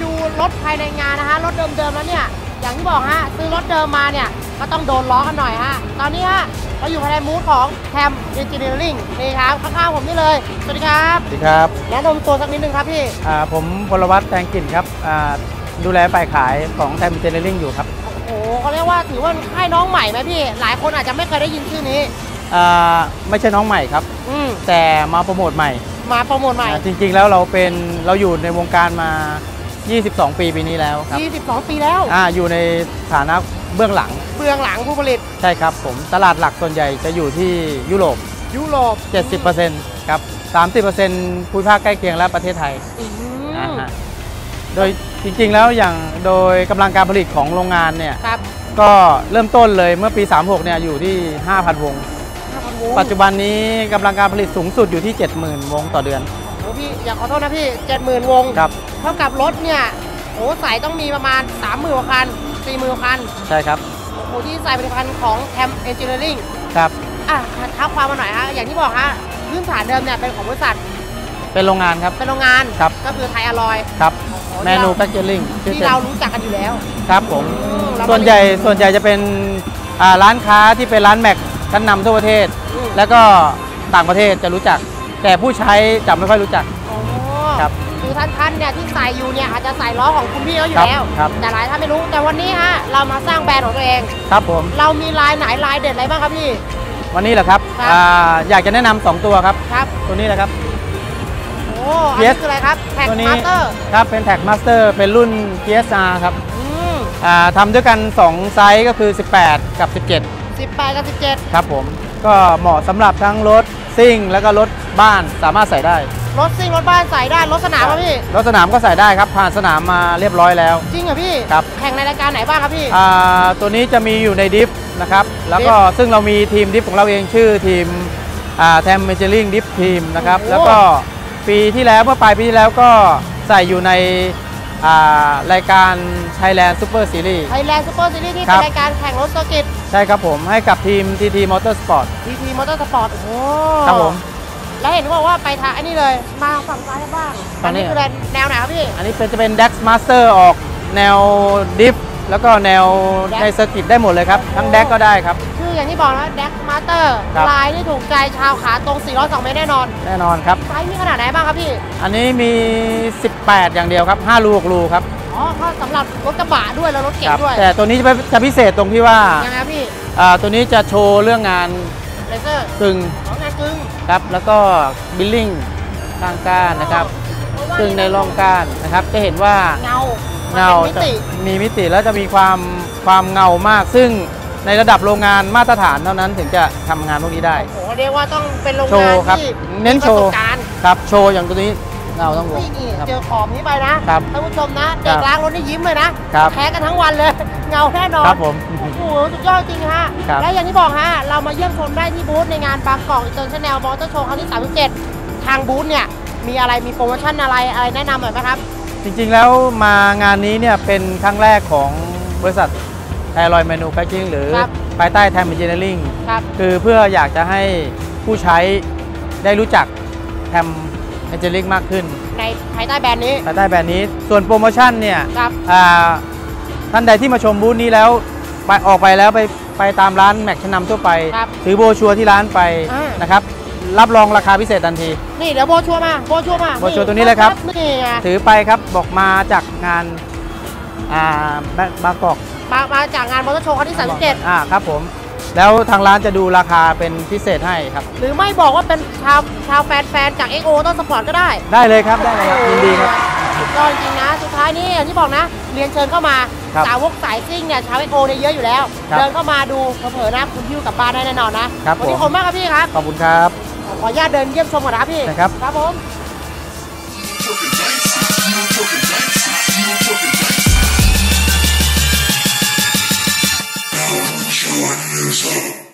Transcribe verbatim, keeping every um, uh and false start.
ดูรถภายในงานนะฮะรถเดิมๆแล้วเนี่ยอย่างที่บอกฮะซื้อรถเดิมมาเนี่ยก็ต้องโดนล้อกันหน่อยฮะตอนนี้ฮะเราอยู่ภายในมูธของแทม Engineering นี่ครับข้างๆผมนี่เลยสวัสดีครับสวัสดีครับแนะนำตัวสักนิดนึงครับพี่อ่าผมพลวัฒน์แตงกลิ่นครับอ่าดูแลฝ่ายขายของแทม Engineering อยู่ครับโอ้โหเขาเรียกว่าถือว่าค่ายน้องใหม่ไหมพี่หลายคนอาจจะไม่เคยได้ยินชื่อนี้อ่าไม่ใช่น้องใหม่ครับแต่มาโปรโมทใหม่มาโปรโมทใหม่จริงๆแล้วเราเป็นเราอยู่ในวงการมายี่สิบสองปีปีนี้แล้วครับยี่สิบสองปีแล้วอ่าอยู่ในฐานะเบื้องหลังเบื้องหลังผู้ผลิตใช่ครับผมตลาดหลักส่วนใหญ่จะอยู่ที่ยุโรปยุโรปเจ็ดสิบเปอร์เซ็นต์ ครับ สามสิบเปอร์เซ็นต์ ภูมิภาคใกล้เคียงและประเทศไทยอ่าฮะโดยจริงๆแล้วอย่างโดยกำลังการผลิตของโรงงานเนี่ยก็เริ่มต้นเลยเมื่อปีสามสิบหกเนี่ยอยู่ที่ ห้าพัน วงปัจจุบันนี้กำลังการผลิตสูงสุดอยู่ที่ เจ็ดหมื่น วงต่อเดือนโอ้พี่อยากขอโทษนะพี่ เจ็ดหมื่น วงครับเท่ากับรถเนี่ยโอ้ใส่ต้องมีประมาณ สามหมื่น คัน สี่หมื่น คันใช่ครับโอ้ที่ใส่ผลิตภัณฑ์ของ Tham Engineering ครับอ่ะท้าความมาหน่อยฮะอย่างที่บอกฮะพื้นฐานเดิมเนี่ยเป็นของบริษัทเป็นโรงงานครับเป็นโรงงานครับก็คือไทยอลอยครับเมนูแพคเกจลิ่งที่เรารู้จักกันอยู่แล้วครับผมส่วนใหญ่ส่วนใหญ่จะเป็นร้านค้าที่เป็นร้านแม็กชั้นนำทั่วประเทศแล้วก็ต่างประเทศจะรู้จักแต่ผู้ใช้จะไม่ค่อยรู้จักครับคือท่านๆเนี่ยที่ใส่อยู่เนี่ยอาจจะใส่ล้อของคุณพี่เขาอยู่แล้วแต่หลายท่านไม่รู้แต่วันนี้ฮะเรามาสร้างแบรนด์ของตัวเองครับผมเรามีลายไหนลายเด็ดอะไรบ้างครับพี่วันนี้เหรอครับอยากจะแนะนำสองตัวครับครับตัวนี้นะครับโอ้อันนี้คืออะไรครับแท็กมาสเตอร์ครับเป็นแท็กมาสเตอร์เป็นรุ่น พี เอส อาร์ ครับทำด้วยกันสองไซส์ก็คือสิบแปดกับสิบเจ็ดสิบแปดกับสิบเจ็ดครับผมก็เหมาะสำหรับทั้งรถซิ่งแล้วก็รถบ้านสามารถใส่ได้รถซิ่งรถบ้านใส่ได้รถสนามครับพี่รถสนามก็ใส่ได้ครับผ่านสนามมาเรียบร้อยแล้วจริงเหรอพี่ครับแข่งในรายการไหนบ้างครับพี่อ่าตัวนี้จะมีอยู่ในดิฟนะครับแล้วก็ซึ่งเรามีทีมดิฟของเราเองชื่อทีมอ่าแทมเมเจอริงดิฟทีมนะครับแล้วก็ปีที่แล้วเมื่อปลายปีที่แล้วก็ใส่อยู่ในรายการ Thailand Super Series Thailand Super Series ที่เป็นรายการแข่งรถเซอร์กิตใช่ครับผมให้กับทีม ที ที Motorsport ที ที Motorsport โอ้โหครับผมแล้วเห็นบอกว่าไปทางอันนี้เลยมาฝั่งซ้ายบ้างอันนี้คือแนวไหนครับพี่อันนี้เป็นจะเป็น Dax Master ออกแนวดิฟแล้วก็แนวในเซอร์กิตได้หมดเลยครับทั้งแดกก็ได้ครับคืออย่างที่บอกนะแดกมาสเตอร์ลายที่ถูกใจชาวขาตรงสี่ร้อยสองเมตรแน่นอนแน่นอนครับไซส์มีขนาดไหนบ้างครับพี่อันนี้มีสิบแปดอย่างเดียวครับห้าลูหกลูครับอ๋อเขาสำหรับรถกระบะด้วยแล้วรถเก๋งด้วยแต่ตัวนี้จะจะพิเศษตรงที่ว่ายังไงพี่อ่าตัวนี้จะโชว์เรื่องงานเลเซอร์กึ่งงานกึ่งครับแล้วก็บิลลิ่งข้างก้านนะครับกึ่งในร่องก้านนะครับจะเห็นว่าเงาเงามีมิติแล้วจะมีความความเงามากซึ่งในระดับโรงงานมาตรฐานเท่านั้นถึงจะทำงานพวกนี้ได้โอ้โหเรียกว่าต้องเป็นโรงงานที่เน้นโชว์ครับโชว์อย่างตัวนี้เงาต้องลงเจอขอบนี้ไปนะท่านผู้ชมนะเด็กล้างรถนี่ยิ้มเลยนะแพ้กันทั้งวันเลยเงาแน่นอนครับผมโอ้โหสุดยอดจริงฮะและอย่างที่บอกฮะเรามาเยี่ยมชมได้ที่บูธในงานบางกอกอินเตอร์เนชั่นแนลมอเตอร์โชว์ครั้งที่สามสิบเจ็ดทางบูธเนี่ยมีอะไรมีโปรโมชั่นอะไรอะไรแนะนำหน่อยไหมครับจริงๆแล้วมางานนี้เนี่ยเป็นครั้งแรกของบริษัทไทยออยล์แมนูแฟคเจอริ่งหรือภายใต้แทมเมเจเนอริ่งคือเพื่ออยากจะให้ผู้ใช้ได้รู้จักแทมเมเจอริ่งมากขึ้นในภายใต้แบรนด์นี้ภายใต้แบรนด์นี้ส่วนโปรโมชั่นเนี่ยท่านใดที่มาชมบูธนี้แล้วไปออกไปแล้วไปไปตามร้านแม็กชั้นนำทั่วไปถือโบชัวร์ที่ร้านไปนะครับรับรองราคาพิเศษทันทีนี่เดี๋ยวโบชัวร์มาโบชัวร์มาโบชัวร์ตัวนี้เลยครับถือไปครับบอกมาจากงานอ่าบางกอกมามาจากงานมอเตอร์โชว์ครั้งที่สามสิบเจ็ดอ่าครับผมแล้วทางร้านจะดูราคาเป็นพิเศษให้ครับหรือไม่บอกว่าเป็นชาวชาวแฟนแฟนจาก เอ็กซ์ โอ ต้นสปอร์ตก็ได้ได้เลยครับได้เลยครับยินดีครับสุดยอดจริงนะสุดท้ายนี้อย่างที่บอกนะเรียนเชิญเข้ามาสาวกสายซิ่งเนี่ยชาว เอ็กซ์ โอ เนี่ยเยอะอยู่แล้วเดินเข้ามาดูเผลอๆนะคุณพิ้วกลับบ้านได้แน่นอนนะวันนี้ขอบคุณมากครับพี่ครับขอบคุณครับขออนุญาตเดินเยี่ยมชมก่อนนะพี่ครับครับผม One is up.